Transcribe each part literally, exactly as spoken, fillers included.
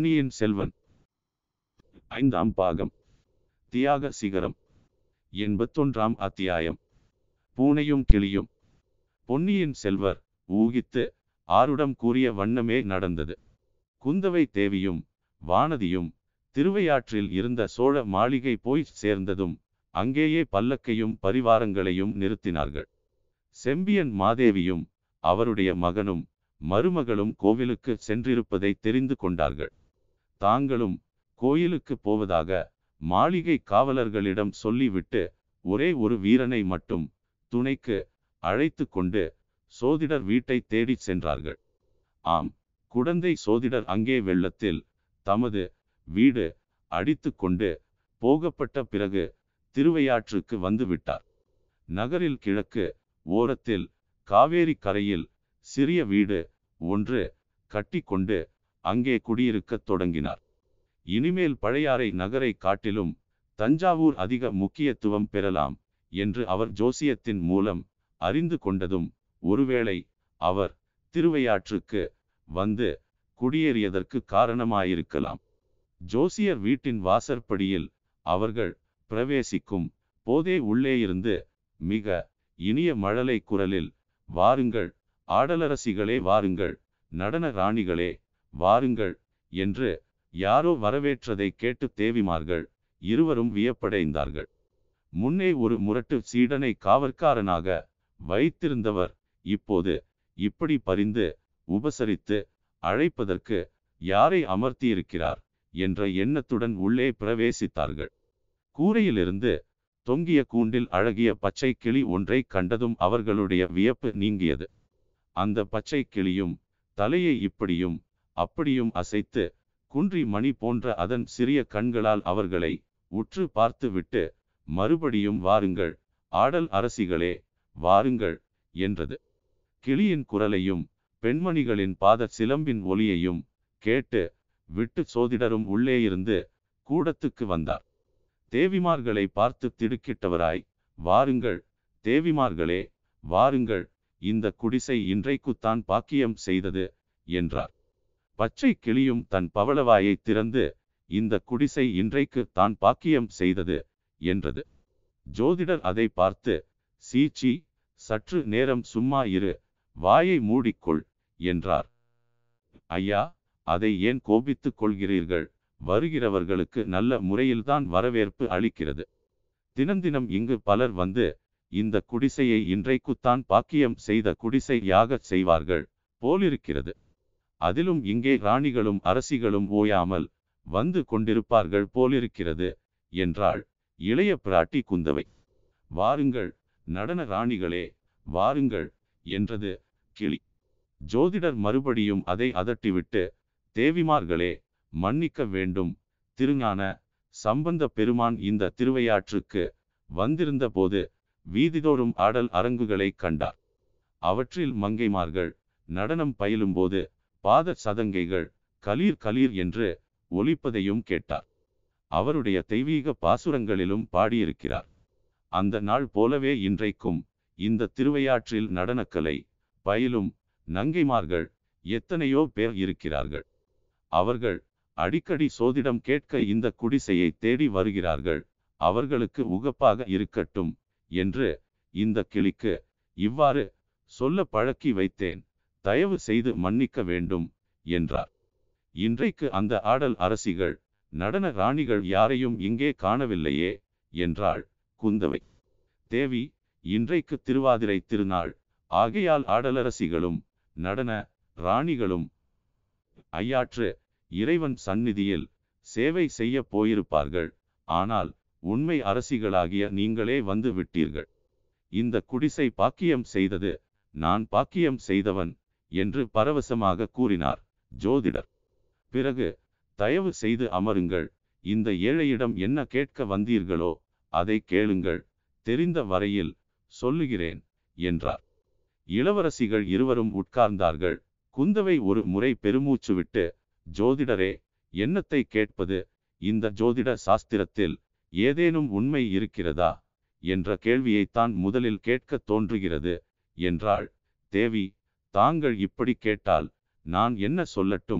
பொன்னியின் செல்வன் ஐந்தாம் பாகம் தியாக சிகரம் எண்பத்தொன்றாம் அத்தியாயம். பூனையும் கிளியும். பொன்னியின் செல்வர் ஊகித்து ஆருடம் கூறிய வண்ணமே நடந்தது. குந்தவை தேவியும் வானதியும் திருவையாற்றில் இருந்த சோழ மாளிகை போய் சேர்ந்ததும் அங்கேயே பல்லக்கையும் பரிவாரங்களையும் நிறுத்தினார்கள். செம்பியன் மாதேவியும் அவருடைய மகனும் மருமகளும் கோவிலுக்கு சென்றிருப்பதை தெரிந்து கொண்டார்கள். தாங்களும் கோயிலுக்கு போவதாக மாளிகை காவலர்களிடம் சொல்லிவிட்டு ஒரே ஒரு வீரனை மட்டும் துணைக்கு அழைத்து கொண்டு சோதிடர் வீட்டை தேடிச் சென்றார்கள். ஆம், குடந்தை சோதிடர் அங்கே வெள்ளத்தில் தமது வீடு அடித்து கொண்டு போகப்பட்ட பிறகு திருவையாற்றுக்கு வந்து விட்டார். நகரில் கிழக்கு ஓரத்தில் காவேரி கரையில் சிறிய வீடு ஒன்று கட்டி கொண்டு அங்கே குடியிருக்கத் தொடங்கினார். இனிமேல் பழையாறை நகரை காட்டிலும் தஞ்சாவூர் அதிக முக்கியத்துவம் பெறலாம் என்று அவர் ஜோசியத்தின் மூலம் அறிந்து கொண்டதும் ஒருவேளை அவர் திருவையாற்றுக்கு வந்து குடியேறியதற்கு காரணமாயிருக்கலாம். ஜோசியர் வீட்டின் வாசற்படியில் அவர்கள் பிரவேசிக்கும் போதே உள்ளே இருந்து மிக இனிய மழலை குரலில், வாருங்கள் ஆடலரசிகளே, வாருங்கள் நடன ராணிகளே, வாருங்கள் என்று யாரோ வரவேற்றதை கேட்டு தேவிமார்கள் இருவரும் வியப்படைந்தார்கள். முன்னே ஒரு முரட்டு சீடனை காவற்காரனாக வைத்திருந்தவர் இப்போது இப்படி பரிந்து உபசரித்து அழைப்பதற்கு யாரை அமர்த்தியிருக்கிறார் என்ற எண்ணத்துடன் உள்ளே பிரவேசித்தார்கள். கூரையிலிருந்து தொங்கிய கூண்டில் அழகிய பச்சை கிளி ஒன்றை கண்டதும் அவர்களுடைய வியப்பு நீங்கியது. அந்த பச்சை கிளியும் தலையை இப்படியும் அப்படியும் அசைத்து குன்றி மணி போன்ற அதன் சிறிய கண்களால் அவர்களை உற்று பார்த்து விட்டு மறுபடியும் வாருங்கள் ஆடல் அரசிகளே, வாருங்கள் என்றது. கிளியின் குரலையும் பெண்மணிகளின் பாத சிலம்பின் ஒலியையும் கேட்டு விட்டு சோதிடரும் உள்ளே இருந்து கூடத்துக்கு வந்தார். தேவிமார்களை பார்த்து திடுக்கிட்டவராய், வாருங்கள் தேவிமார்களே, வாருங்கள், இந்த குடிசை இன்றைக்குத்தான் பாக்கியம் செய்தது என்றார். பச்சை கிளியும் தன் பவளவாயை திறந்து, இந்த குடிசை இன்றைக்கு தான் பாக்கியம் செய்தது என்றது. ஜோதிடர் அதை பார்த்து, சீச்சி, சற்று நேரம் சும்மா இரு, வாயை மூடிக்கொள் என்றார். ஐயா, அதை ஏன் கோபித்துக் கொள்கிறீர்கள்? வருகிறவர்களுக்கு நல்ல முறையில்தான் வரவேற்பு அளிக்கிறது. தினந்தினம் இங்கு பலர் வந்து இந்த குடிசையை இன்றைக்குத்தான் பாக்கியம் செய்த குடிசை யாகச் செய்வார்கள் போலிருக்கிறது. அதிலும் இங்கே ராணிகளும் அரசிகளும் ஓயாமல் வந்து கொண்டிருப்பார்கள் போலிருக்கிறது என்றாள் இளைய பிராட்டி குந்தவை. வாருங்கள் நடன ராணிகளே, வாருங்கள் என்றது கிளி. ஜோதிடர் மறுபடியும் அதை அதட்டிவிட்டு, தேவிமார்களே, மன்னிக்க வேண்டும், திருஞான சம்பந்த பெருமான் இந்த திருவையாற்றுக்கு வந்திருந்த போது வீதிதோறும் ஆடல் அரங்குகளை கண்டார். அவற்றில் மங்கைமார்கள் நடனம் பயிலும்போது பாத சதங்கைகள் கலீர் கலீர் என்று ஒலிப்பதையும் கேட்டார். அவருடைய தெய்வீக பாசுரங்களிலும் பாடியிருக்கிறார். அந்த நாள் போலவே இன்றைக்கும் இந்த திருவையாற்றில் நடனக்கலை பயிலும் நங்கைமார்கள் எத்தனையோ பேர் இருக்கிறார்கள். அவர்கள் அடிக்கடி சோதிடம் கேட்க இந்த குடிசையை தேடி வருகிறார்கள். அவர்களுக்கு உகப்பாக இருக்கட்டும் என்று இந்த கிளிக்கு இவ்வாறு சொல்ல பழக்கி வைத்தேன். தயவு செய்து மன்னிக்க வேண்டும் என்றார். இன்றைக்கு அந்த ஆடல் அரசிகள் நடன ராணிகள் யாரையும் இங்கே காணவில்லையே என்றாள் குந்தவை. தேவி, இன்றைக்கு திருவாதிரை திருநாள் ஆகையால் ஆடலரசிகளும் நடன ராணிகளும் ஐயாற்று இறைவன் சந்நிதியில் சேவை செய்ய போயிருப்பார்கள். ஆனால் உண்மை அரசிகளாகிய நீங்களே வந்து விட்டீர்கள். இந்த குடிசை பாக்கியம் செய்தது நான் பாக்கியம் செய்தவன் என்று பரவசமாக கூறினார் ஜோதிடர். பிறகு, தயவு செய்து அமருங்கள், இந்த ஏழையிடம் என்ன கேட்க வந்தீர்களோ அதை கேளுங்கள், தெரிந்த வரையில் சொல்லுகிறேன் என்றார். இளவரசிகள் இருவரும் உட்கார்ந்தார்கள். குந்தவை ஒரு முறை பெருமூச்சு விட்டு, ஜோதிடரே, என்னத்தை கேட்பது? இந்த ஜோதிட சாஸ்திரத்தில் ஏதேனும் உண்மை இருக்கிறதா என்ற கேள்வியைத்தான் முதலில் கேட்க தோன்றுகிறது என்றாள். தேவி, தாங்கள் இப்படி கேட்டால் நான் என்ன சொல்லட்டும்?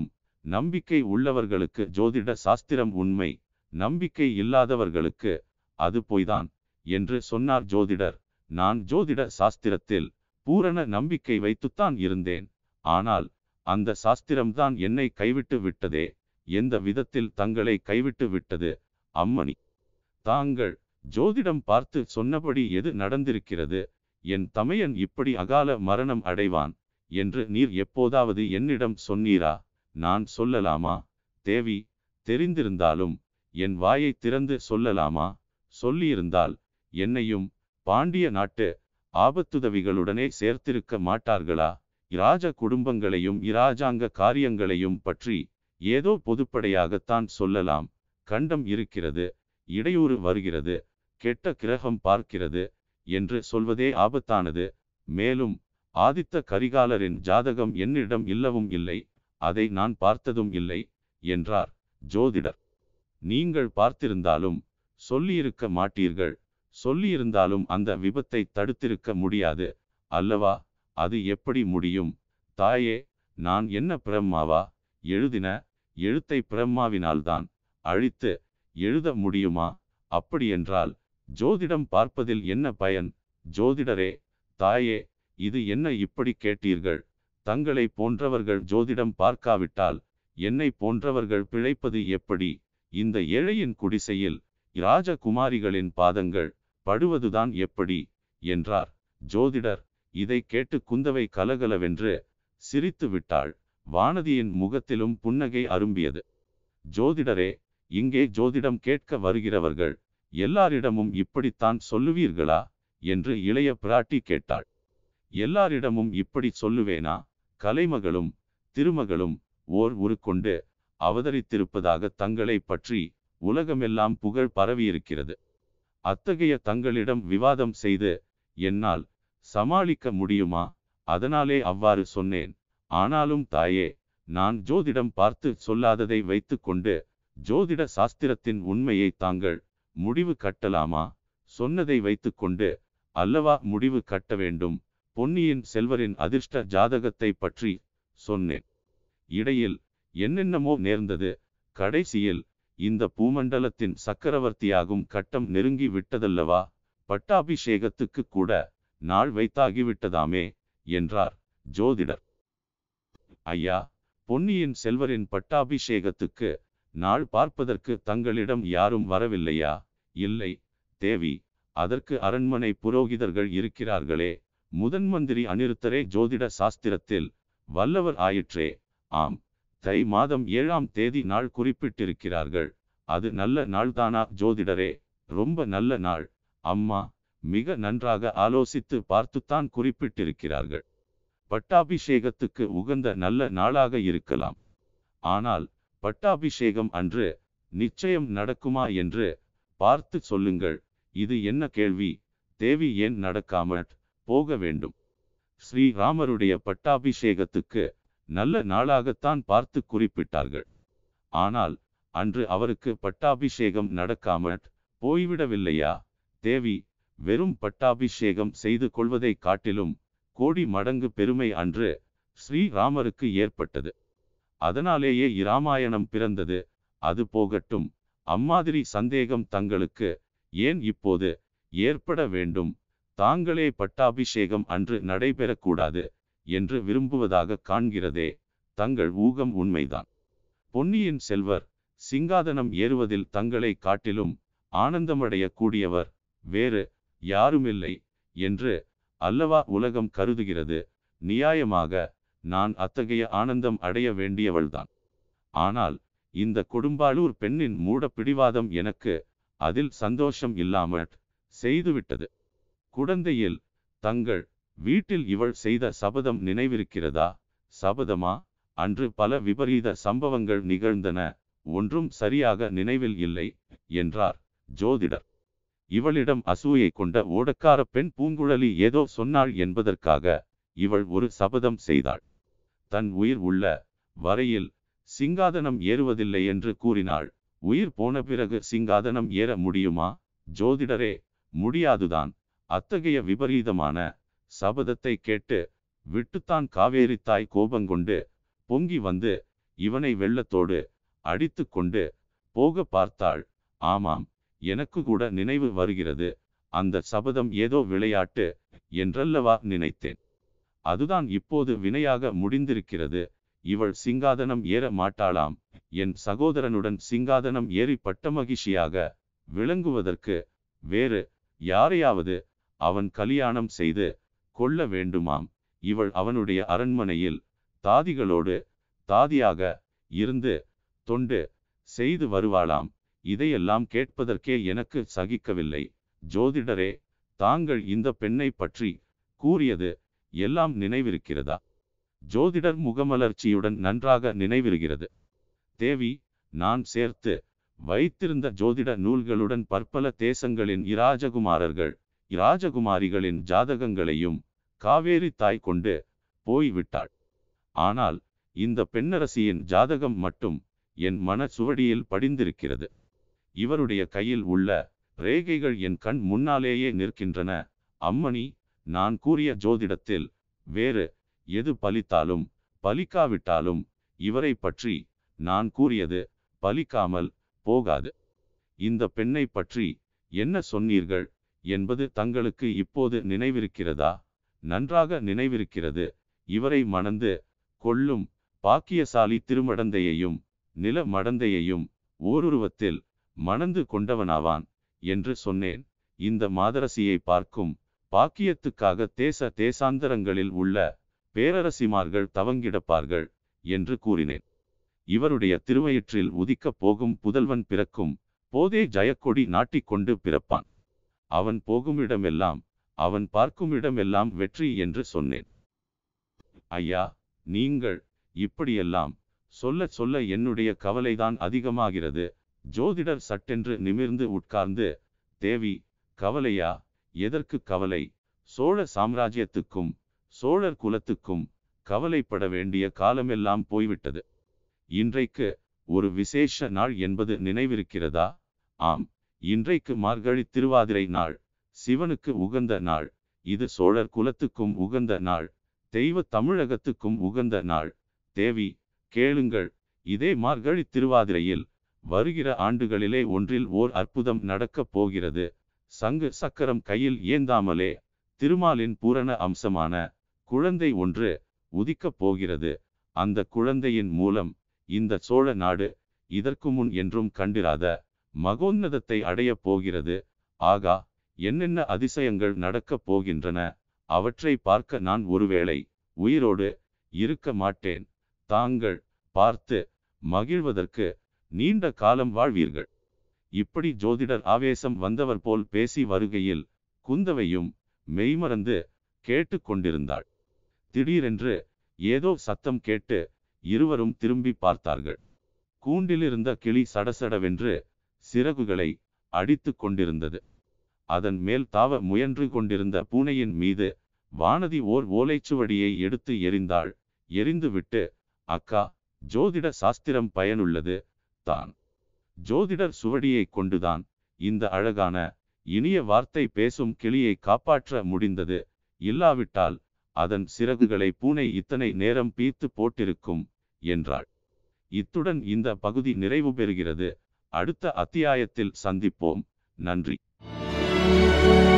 நம்பிக்கை உள்ளவர்களுக்கு ஜோதிட சாஸ்திரம் உண்மை, நம்பிக்கை இல்லாதவர்களுக்கு அது பொய்தான் என்று சொன்னார் ஜோதிடர். நான் ஜோதிட சாஸ்திரத்தில் பூரண நம்பிக்கை வைத்துத்தான் இருந்தேன். ஆனால் அந்த சாஸ்திரம்தான் என்னை கைவிட்டு விட்டதே. எந்த விதத்தில் தங்களை கைவிட்டு விட்டது அம்மணி? தாங்கள் ஜோதிடம் பார்த்து சொன்னபடி எது நடந்திருக்கிறது? என் தமையன் இப்படி அகால மரணம் அடைவான் என்று நீர் எப்போதாவது என்னிடம் சொன்னீரா? நான் சொல்லலாமா தேவி? தெரிந்திருந்தாலும் என் வாயை திறந்து சொல்லலாமா? சொல்லியிருந்தால் என்னையும் பாண்டிய நாட்டு ஆபத்துதவிகளுடனே சேர்த்திருக்க மாட்டார்களா? இராஜ குடும்பங்களையும் இராஜாங்க காரியங்களையும் பற்றி ஏதோ பொதுப்படையாகத்தான் சொல்லலாம். கண்டம் இருக்கிறது, இடையூறு வருகிறது, கெட்ட கிரகம் பார்க்கிறது என்று சொல்வதே ஆபத்தானது. மேலும் ஆதித்த கரிகாலரின் ஜாதகம் என்னிடம் இல்லவும் இல்லை, அதை நான் பார்த்ததும் இல்லை என்றார் ஜோதிடர். நீங்கள் பார்த்திருந்தாலும் சொல்லியிருக்க மாட்டீர்கள். சொல்லியிருந்தாலும் அந்த விபத்தை தடுத்திருக்க முடியாது அல்லவா? அது எப்படி முடியும் தாயே? நான் என்ன பிரம்மாவா? எழுதின எழுத்தை பிரம்மாவினால்தான் அழித்து எழுத முடியுமா? அப்படியென்றால் ஜோதிடம் பார்ப்பதில் என்ன பயன்? ஜோதிடரே, தாயே, இது என்ன இப்படி கேட்டீர்கள்? தங்களை போன்றவர்கள் ஜோதிடம் பார்க்காவிட்டால் என்னை போன்றவர்கள் பிழைப்பது எப்படி? இந்த ஏழையின் குடிசையில் இராஜகுமாரிகளின் பாதங்கள் படுவதுதான் எப்படி என்றார் ஜோதிடர். இதை கேட்டு குந்தவை கலகலவென்று சிரித்து விட்டாள். வானதியின் முகத்திலும் புன்னகை அரும்பியது. ஜோதிடரே, இங்கே ஜோதிடம் கேட்க வருகிறவர்கள் எல்லாரிடமும் இப்படித்தான் சொல்லுவீர்களா என்று இளைய பிராட்டி கேட்டாள். எல்லாரிடமும் இப்படி சொல்லுவேனா? கலைமகளும் திருமகளும் ஓர் உருக்கொண்டு அவதரித்திருப்பதாக தங்களை பற்றி உலகமெல்லாம் புகழ் பரவியிருக்கிறது. அத்தகைய தங்களிடம் விவாதம் செய்து என்னால் சமாளிக்க முடியுமா? அதனாலே அவ்வாறு சொன்னேன். ஆனாலும் தாயே, நான் ஜோதிடம் பார்த்து சொல்லாததை வைத்து கொண்டு ஜோதிட சாஸ்திரத்தின் உண்மையை தாங்கள் முடிவு கட்டலாமா? சொன்னதை வைத்து கொண்டு அல்லவா முடிவு கட்ட வேண்டும்? பொன்னியின் செல்வரின் அதிர்ஷ்ட ஜாதகத்தை பற்றி சொன்னேன். இடையில் என்னென்னமோ நேர்ந்தது. கடைசியில் இந்த பூமண்டலத்தின் சக்கரவர்த்தியாகும் கட்டம் நெருங்கி விட்டதல்லவா? பட்டாபிஷேகத்துக்கு கூட நாள் வைத்தாகிவிட்டதாமே என்றார் ஜோதிடர். ஐயா, பொன்னியின் செல்வரின் பட்டாபிஷேகத்துக்கு நாள் பார்ப்பதற்கு தங்களிடம் யாரும் வரவில்லையா? இல்லை தேவி, அதற்கு அரண்மனை புரோகிதர்கள் இருக்கிறார்களே. முதன் மந்திரி அநிருத்தரே ஜோதிட சாஸ்திரத்தில் வல்லவர் ஆயிற்றே. ஆம், தை மாதம் ஏழாம் தேதி நாள் குறிப்பிட்டிருக்கிறார்கள். அது நல்ல நாள்தானா ஜோதிடரே? ரொம்ப நல்ல நாள் அம்மா. மிக நன்றாக ஆலோசித்து பார்த்துத்தான் குறிப்பிட்டிருக்கிறார்கள். பட்டாபிஷேகத்துக்கு உகந்த நல்ல நாளாக இருக்கலாம். ஆனால் பட்டாபிஷேகம் அன்று நிச்சயம் நடக்குமா என்று பார்த்து சொல்லுங்கள். இது என்ன கேள்வி தேவி? ஏன் நடக்காமற் போக வேண்டும்? ஸ்ரீராமருடைய பட்டாபிஷேகத்துக்கு நல்ல நாளாகத்தான் பார்த்து குறிப்பிட்டார்கள். ஆனால் அன்று அவருக்கு பட்டாபிஷேகம் நடக்காமற் போய்விடவில்லையா தேவி? வெறும் பட்டாபிஷேகம் செய்து கொள்வதை காட்டிலும் கோடி மடங்கு பெருமை அன்று ஸ்ரீராமருக்கு ஏற்பட்டது. அதனாலேயே இராமாயணம் பிறந்தது. அது போகட்டும். அம்மாதிரி சந்தேகம் தங்களுக்கு ஏன் இப்போது ஏற்பட வேண்டும்? தாங்களே பட்டாபிஷேகம் அன்று நடைபெறக்கூடாது என்று விரும்புவதாக காண்கிறதே. தங்கள் ஊகம் உண்மைதான். பொன்னியின் செல்வர் சிங்காதனம் ஏறுவதில் தங்களை காட்டிலும் ஆனந்தமடைய கூடியவர் வேறு யாருமில்லை என்று அல்லவா உலகம் கருதுகிறது. நியாயமாக நான் அத்தகைய ஆனந்தம் அடைய வேண்டியவள்தான். ஆனால் இந்த கொடும்பாளூர் பெண்ணின் மூட பிடிவாதம் எனக்கு அதில் சந்தோஷம் இல்லாமற் செய்துவிட்டது. குடந்தையில் தங்கள் வீட்டில் இவள் செய்த சபதம் நினைவிருக்கிறதா? சபதமா? அன்று பல விபரீத சம்பவங்கள் நிகழ்ந்தன. ஒன்றும் சரியாக நினைவில் இல்லை என்றார் ஜோதிடர். இவளிடம் அசூயை கொண்ட ஓடக்கார பெண் பூங்குழலி ஏதோ சொன்னாள் என்பதற்காக இவள் ஒரு சபதம் செய்தாள். தன் உயிர் உள்ள வரையில் சிங்காதனம் ஏறுவதில்லை என்று கூறினாள். உயிர் போன பிறகு சிங்காதனம் ஏற முடியுமா ஜோதிடரே? முடியாதுதான். அத்தகைய விபரீதமான சபதத்தை கேட்டு விட்டுத்தான் காவேரி தாய் கோபங்கொண்டு பொங்கி வந்து இவனை வெள்ளத்தோடு அடித்து கொண்டு போக பார்த்தாள். ஆமாம், எனக்கு கூட நினைவு வருகிறது. அந்த சபதம் ஏதோ விளையாட்டு என்றல்லவா நினைத்தேன். அதுதான் இப்போது வினையாக முடிந்திருக்கிறது. இவள் சிங்காதனம் ஏற மாட்டாளாம். என் சகோதரனுடன் சிங்காதனம் ஏறி பட்டமகிழ்ச்சியாக விளங்குவதற்கு வேறு யாரையாவது அவன் கல்யாணம் செய்து கொள்ள வேண்டுமாம். இவள் அவனுடைய அரண்மனையில் தாதிகளோடு தாதியாக இருந்து தொண்டு செய்து வருவாளாம். இதையெல்லாம் கேட்பதற்கே எனக்கு சகிக்கவில்லை. ஜோதிடரே, தாங்கள் இந்த பெண்ணை பற்றி கூறியது எல்லாம் நினைவிருக்கிறதா? ஜோதிடர் முகமலர்ச்சியுடன் நன்றாக நினைவிருக்கிறது தேவி. நான் சேர்த்து வைத்திருந்த ஜோதிட நூல்களுடன் பற்பல தேசங்களின் இராஜகுமாரர்கள் இராஜகுமாரிகளின் ஜாதகங்களையும் காவேரி தாய் கொண்டு போய்விட்டாள். ஆனால் இந்த பெண்ணரசியின் ஜாதகம் மட்டும் என் மன சுவடியில் படிந்திருக்கிறது. இவருடைய கையில் உள்ள ரேகைகள் என் கண் முன்னாலேயே நிற்கின்றன. அம்மணி, நான் கூறிய ஜோதிடத்தில் வேறு எது பலித்தாலும் பலிக்காவிட்டாலும் இவரை பற்றி நான் கூறியது பலிக்காமல் போகாது. இந்த பெண்ணை பற்றி என்ன சொன்னீர்கள் என்பது தங்களுக்கு இப்போது நினைவிருக்கிறதா? நன்றாக நினைவிருக்கிறது. இவரை மணந்து கொள்ளும் பாக்கியசாலி திருமடந்தையையும் நில மடந்தையையும் ஓருருவத்தில் மணந்து கொண்டவனாவான் என்று சொன்னேன். இந்த மாதரசியை பார்க்கும் பாக்கியத்துக்காக தேச தேசாந்தரங்களில் உள்ள பேரரசிமார்கள் தவங்கிடப்பார்கள் என்று கூறினேன். இவருடைய திருவயிற்றில் உதிக்கப் போகும் புதல்வன் பிறக்கும் போதே ஜயக்கொடி நாட்டிக்கொண்டு பிறப்பான். அவன் போகுமிடமெல்லாம் அவன் பார்க்குமிடமெல்லாம் வெற்றி என்று சொன்னேன். ஐயா, நீங்கள் இப்படியெல்லாம் சொல்ல சொல்ல என்னுடைய கவலைதான் அதிகமாகிறது. ஜோதிடர் சட்டென்று நிமிர்ந்து உட்கார்ந்து, தேவி, கவலையா? எதற்கு கவலை? சோழ சாம்ராஜ்யத்துக்கும் சோழர் குலத்துக்கும் கவலைப்பட வேண்டிய காலமெல்லாம் போய்விட்டது. இன்றைக்கு ஒரு விசேஷ நாள் என்பது நினைவிருக்கிறதா? ஆம், இன்றைக்கு மார்கழி திருவாதிரை நாள். சிவனுக்கு உகந்த நாள். இது சோழர் குலத்துக்கும் உகந்த நாள். தெய்வ தமிழகத்துக்கும் உகந்த நாள். தேவி, கேளுங்கள். இதே மார்கழி திருவாதிரையில் வருகிற ஆண்டுகளிலே ஒன்றில் ஓர் அற்புதம் நடக்கப் போகிறது. சங்கு சக்கரம் கையில் ஏந்தாமலே திருமாலின் பூரண அம்சமான குழந்தை ஒன்று உதிக்கப் போகிறது. அந்த குழந்தையின் மூலம் இந்த சோழ நாடு இதற்கு முன் என்றும் கண்டிராத மகோன்னதத்தை அடையப் போகிறது. ஆகா, என்னென்ன அதிசயங்கள் நடக்கப் போகின்றன! அவற்றை பார்க்க நான் ஒருவேளை உயிரோடு இருக்க மாட்டேன். தாங்கள் பார்த்து மகிழ்வதற்கு நீண்ட காலம் வாழ்வீர்கள். இப்படி ஜோதிடர் ஆவேசம் வந்தவர் போல் பேசி வருகையில் குந்தவையும் மெய்மறந்து கேட்டு கொண்டிருந்தாள். திடீரென்று ஏதோ சத்தம் கேட்டு இருவரும் திரும்பி பார்த்தார்கள். கூண்டிலிருந்த கிளி சடசடவென்று சிறகுகளை அடித்து கொண்டிருந்தது. அதன் மேல் தாவ முயன்று கொண்டிருந்த பூனையின் மீது வானதி ஓர் ஓலைச்சுவடியை எடுத்து எறிந்தாள். எறிந்துவிட்டு, அக்கா, ஜோதிட சாஸ்திரம் பயனுள்ளது தான். ஜோதிடர் சுவடியை கொண்டுதான் இந்த அழகான இனிய வார்த்தை பேசும் கிளியை காப்பாற்ற முடிந்தது. இல்லாவிட்டால் அதன் சிறகுகளை பூனை இத்தனை நேரம் பீத்து போட்டிருக்கும் என்றாள். இத்துடன் இந்த பகுதி நிறைவு பெறுகிறது. அடுத்த அத்தியாயத்தில் சந்திப்போம். நன்றி.